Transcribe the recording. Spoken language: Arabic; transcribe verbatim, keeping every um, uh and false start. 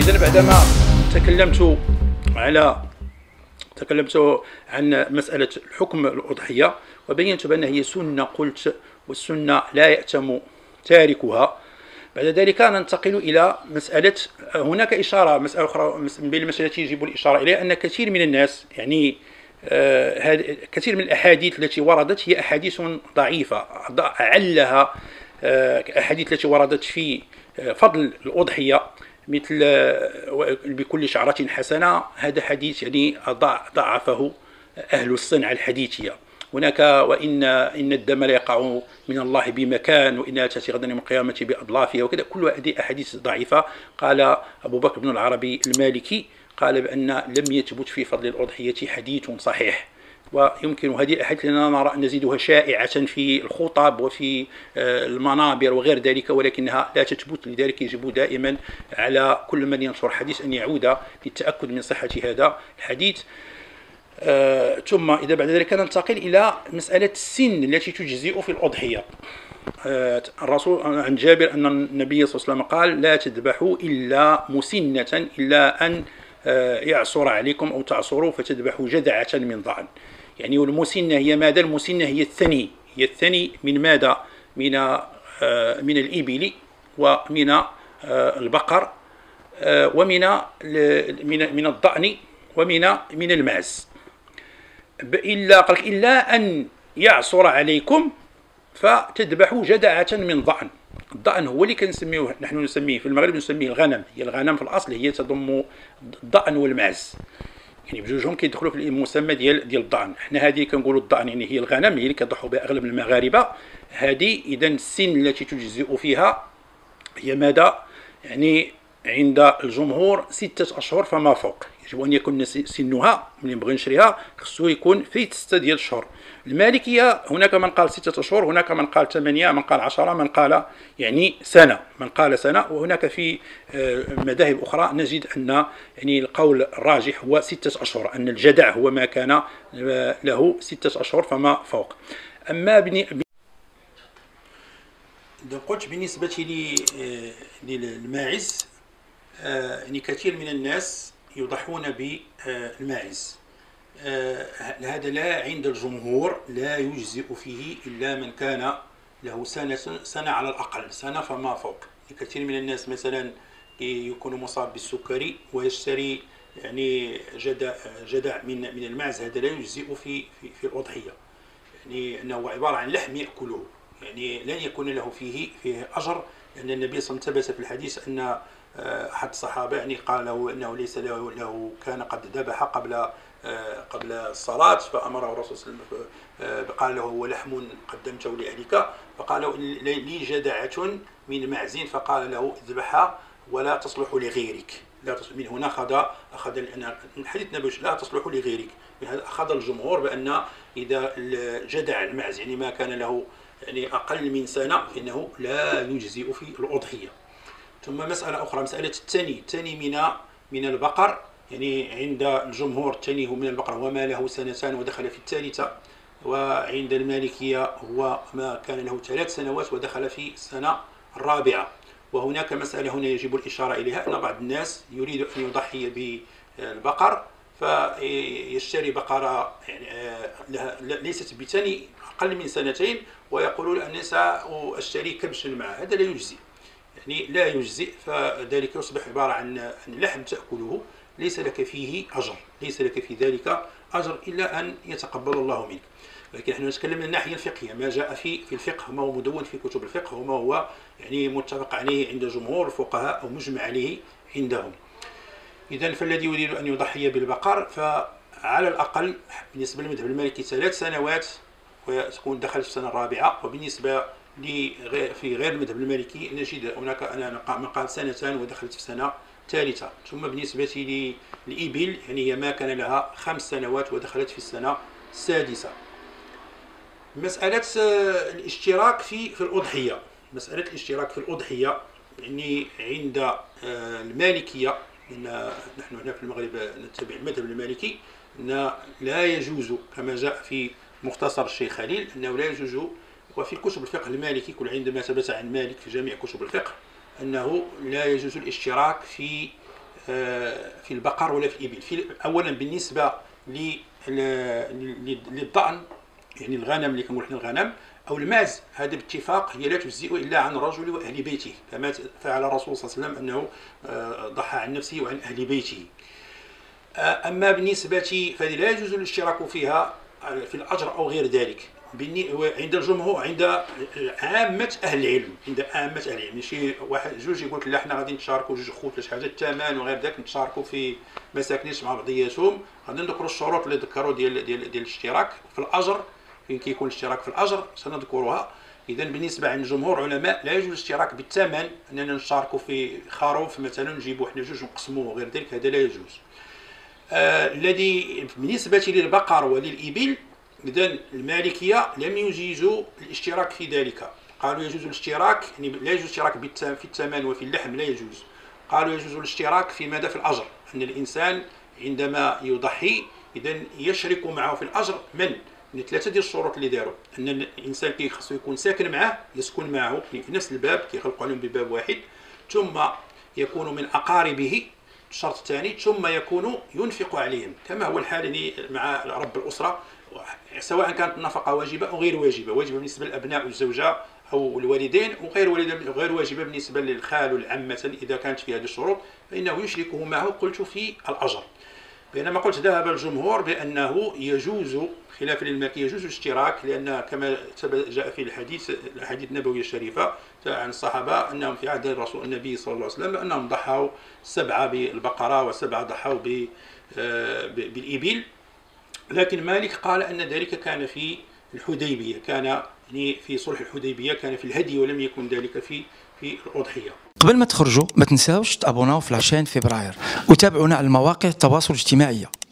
إذن بعدما تكلمت على تكلمت عن مسألة الحكم الأضحية وبينت بأنها هي سنة، قلت والسنة لا يأتم تاركها. بعد ذلك ننتقل إلى مسألة، هناك إشارة مسألة أخرى من بين المسألة التي يجب الإشارة إليها، أن كثير من الناس يعني آه كثير من الأحاديث التي وردت هي أحاديث ضعيفة، علها آه أحاديث التي وردت في فضل الأضحية مثل بكل شعرة حسنة، هذا حديث يعني ضعفه أهل الصنعة الحديثية. هناك وإن إن الدم لا يقع من الله بمكان وإنها تأتي غدا يوم القيامة بأضلافها وكذا، كل هذه أحاديث ضعيفة. قال أبو بكر بن العربي المالكي قال بأن لم يثبت في فضل الأضحية حديث صحيح، ويمكن هذه الأحاديث لنا نرى أن نزيدها شائعة في الخطب وفي المنابر وغير ذلك، ولكنها لا تثبت. لذلك يجب دائما على كل من ينشر حديث أن يعود للتأكد من صحة هذا الحديث. آه، ثم إذا بعد ذلك ننتقل إلى مسألة السن التي تجزئ في الأضحية. آه، الرسول عن جابر أن النبي صلى الله عليه وسلم قال: لا تذبحوا إلا مسنة، إلا أن آه، يعصر عليكم أو تعصروا فتذبحوا جذعة من ضأن. يعني والمسنة هي ماذا؟ المسنة هي الثني، هي الثني من ماذا؟ من آه، من الإبل ومن آه، البقر آه، ومن من من الضأن ومن من المعز. إلا قال إلا أن يعصر عليكم فتذبحوا جذعة من ضأن. الضأن هو اللي كنسميوه نحن نسميه في المغرب نسميه الغنم. هي الغنم في الأصل هي تضم الضأن والمعز، يعني بجوجهم كيدخلوا في المسمى ديال ديال الضأن. حنا هذه كنقولوا الضأن يعني هي الغنم، هي اللي كيضحوا بها أغلب المغاربة. هذه إذا السن التي تجزئ فيها هي ماذا؟ يعني عند الجمهور ستة أشهر فما فوق. يجب أن يكون سنها من بغي نشريها خصو يكون في ستة ديال الشهور. المالكية هناك من قال ستة أشهر، هناك من قال ثمانية، من قال عشرة، من قال يعني سنة، من قال سنة. وهناك في مذاهب أخرى نجد أن يعني القول الراجح هو ستة أشهر، أن الجدع هو ما كان له ستة أشهر فما فوق. أما بني قلت بالنسبة للماعز، يعني كثير من الناس يضحون بالماعز. هذا لا عند الجمهور لا يجزئ فيه إلا من كان له سنة سنة على الأقل، سنة فما فوق. كثير من الناس مثلا يكون مصاب بالسكري ويشتري يعني جدع جدع من من الماعز، هذا لا يجزئ في في, في الأضحية، يعني أنه عبارة عن لحم يأكله، يعني لن يكون له فيه فيه أجر، لأن النبي صلى الله عليه وسلم ثبت في الحديث أن أحد الصحابة يعني قال له أنه ليس له, له كان قد ذبح قبل قبل الصلاة، فأمره الرسول صلى الله عليه وسلم قال له: هو لحم قدمته لأهلك؟ فقال له: لي جدعة من معز، فقال له: اذبحها ولا تصلح لغيرك. لا تصلح. من هنا أخذ أخذ الحديث النبوي لا تصلح لغيرك. من هذا أخذ الجمهور بأن إذا جدع المعز يعني ما كان له يعني أقل من سنة فإنه لا يجزئ في الأضحية. ثم مسألة أخرى، مسألة التني، التني من من البقر، يعني عند الجمهور التني هو من البقر هو ما له سنتان ودخل في الثالثة، وعند المالكية هو ما كان له ثلاث سنوات ودخل في السنة الرابعة. وهناك مسألة هنا يجب الإشارة إليها، أن بعض الناس يريد أن يضحي بالبقر فيشتري بقرة يعني ليست بتني أقل من سنتين ويقولون أن سأشتري كبشا معه، هذا لا يجزي، يعني لا يجزئ. فذلك يصبح عبارة عن لحم تأكله، ليس لك فيه أجر، ليس لك في ذلك أجر إلا أن يتقبل الله منك. لكن نحن نتكلم من الناحية الفقهية، ما جاء في في الفقه، ما هو مدون في كتب الفقه، وما هو يعني متفق عليه عند جمهور الفقهاء أو مجمع عليه عندهم. إذن فالذي يريد أن يضحي بالبقر فعلى الأقل بالنسبة للمذهب المالكي ثلاث سنوات وتكون دخلت في السنة الرابعة. وبالنسبة في غير المذهب المالكي نجد هناك من قال سنتان ودخلت في السنة الثالثة. ثم بالنسبة للإبل يعني هي ما كان لها خمس سنوات ودخلت في السنة السادسة. مسألة الاشتراك في في الأضحية، مسألة الاشتراك في الأضحية يعني عند المالكية، إن نحن هنا في المغرب نتبع المذهب المالكي، أن لا يجوز كما جاء في مختصر الشيخ خليل أنه لا يجوز، وفي كتب الفقه المالكي كل عندما ثبت عن مالك في جميع كتب الفقه أنه لا يجوز الاشتراك في في البقر ولا في الإبل. في أولا بالنسبة للضأن، يعني الغنم اللي كنقول حنا الغنم أو الماز، هذا باتفاق هي لا تجزئ إلا عن الرجل وأهل بيته، كما فعل الرسول صلى الله عليه وسلم أنه ضحى عن نفسه وعن أهل بيته. أما بالنسبة فهذه لا يجوز الاشتراك فيها في الأجر أو غير ذلك عند الجمهور، عند عامة أهل العلم، عند عامة أهل العلم. شي واحد جوج يقول لك لا حنا غادي نتشاركوا جوج خوت ولا شي حاجة الثمن وغير ذاك، نتشاركوا في ما ساكنينش مع بعضياتهم، غادي نذكروا الشروط اللي ذكروا ديال ديال ديال الاشتراك في الأجر. فين كيكون الاشتراك في الأجر سنذكرها. إذا بالنسبة عند جمهور علماء لا يجوز الاشتراك بالثمن، أننا نشاركوا في خروف مثلا نجيبوا حنا جوج ونقسموه وغير ذلك، هذا لا يجوز. آه الذي بالنسبة للبقر وللإبل، إذن المالكية لم يجيزوا الاشتراك في ذلك، قالوا يجوز الاشتراك، يعني لا يجوز الاشتراك في الثمن وفي اللحم لا يجوز. قالوا يجوز الاشتراك في ماذا؟ في الأجر، أن الإنسان عندما يضحي إذن يشرك معه في الأجر من من ثلاثة ديال الشروط اللي داروا، أن الإنسان كيخصو يكون ساكن معه، يسكن معه في نفس الباب، كيخلقوا عليهم بباب واحد، ثم يكون من أقاربه الشرط الثاني، ثم يكون ينفق عليهم كما هو الحال مع رب الأسرة، سواء كانت النفقة واجبة أو غير واجبة، واجبة بالنسبة للأبناء والزوجة أو الوالدين، وغير غير واجبة بالنسبة للخال والعمة إذا كانت في هذه الشروط، فإنه يشركه معه قلت في الأجر. بينما قلت ذهب الجمهور بأنه يجوز خلافا للمالكية يجوز الاشتراك، لأن كما جاء في الحديث الحديث النبوي الشريفة عن الصحابة أنهم في عهد الرسول النبي صلى الله عليه وسلم أنهم ضحوا سبعة بالبقرة وسبعة ضحوا بالإبل، لكن مالك قال أن ذلك كان في الحديبية، كان يعني في صلح الحديبية كان في الهدي ولم يكن ذلك في في الأضحية. قبل ما تخرجوا ما تنساوش تابوناو في العشرين فبراير وتابعونا على المواقع التواصل الاجتماعي.